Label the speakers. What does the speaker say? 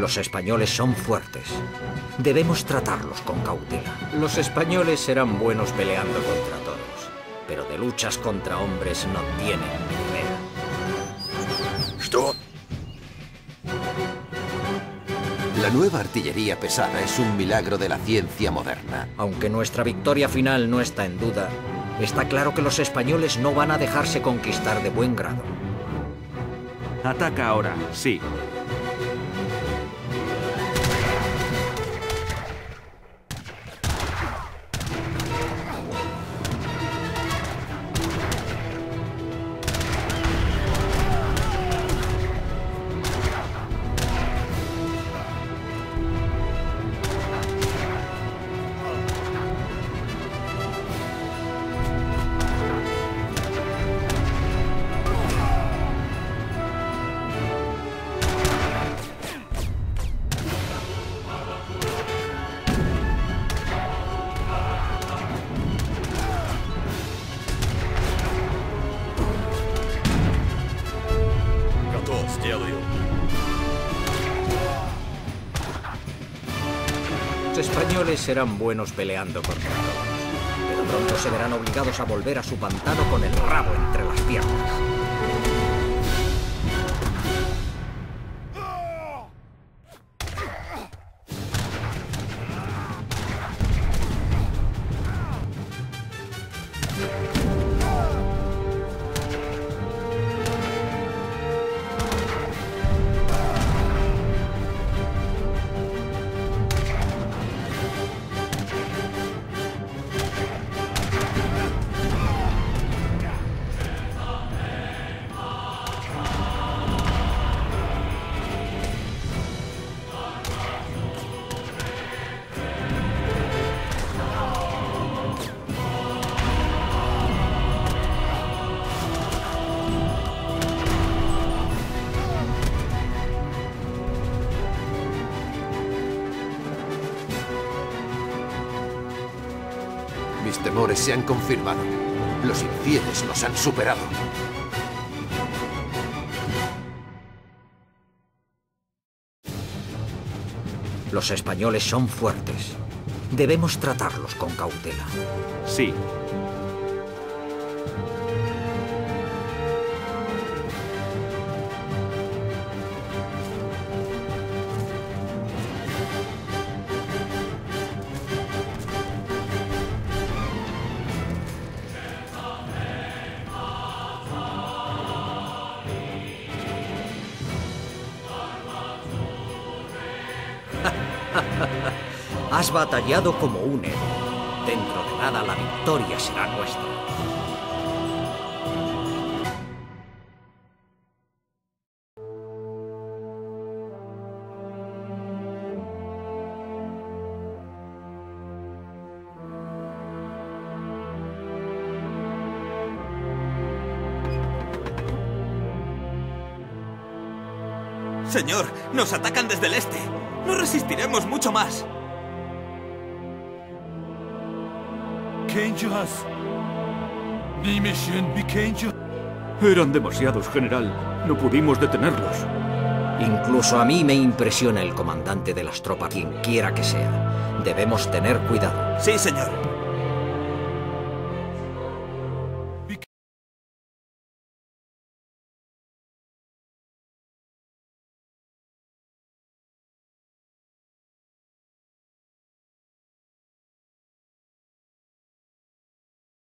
Speaker 1: Los españoles son fuertes. Debemos tratarlos con cautela. Los españoles serán buenos peleando contra toros, pero de luchas contra hombres no tienen ni idea.
Speaker 2: Stop. La nueva artillería pesada es un milagro de la ciencia moderna.
Speaker 1: Aunque nuestra victoria final no está en duda, está claro que los españoles no van a dejarse conquistar de buen grado.
Speaker 3: Ataca ahora, sí.
Speaker 1: Los españoles serán buenos peleando contra todos, pero pronto se verán obligados a volver a su pantano con el rabo entre las piernas.
Speaker 2: Mis temores se han confirmado. Los infieles nos han superado.
Speaker 1: Los españoles son fuertes. Debemos tratarlos con cautela.
Speaker 3: Sí.
Speaker 1: Has batallado como un héroe. Dentro de nada la victoria será nuestra.
Speaker 4: Señor, nos atacan desde el este. No resistiremos mucho más.
Speaker 3: Eran demasiados, general. No pudimos detenerlos.
Speaker 1: Incluso a mí me impresiona el comandante de las tropas, quien quiera que sea. Debemos tener cuidado.
Speaker 4: Sí, señor.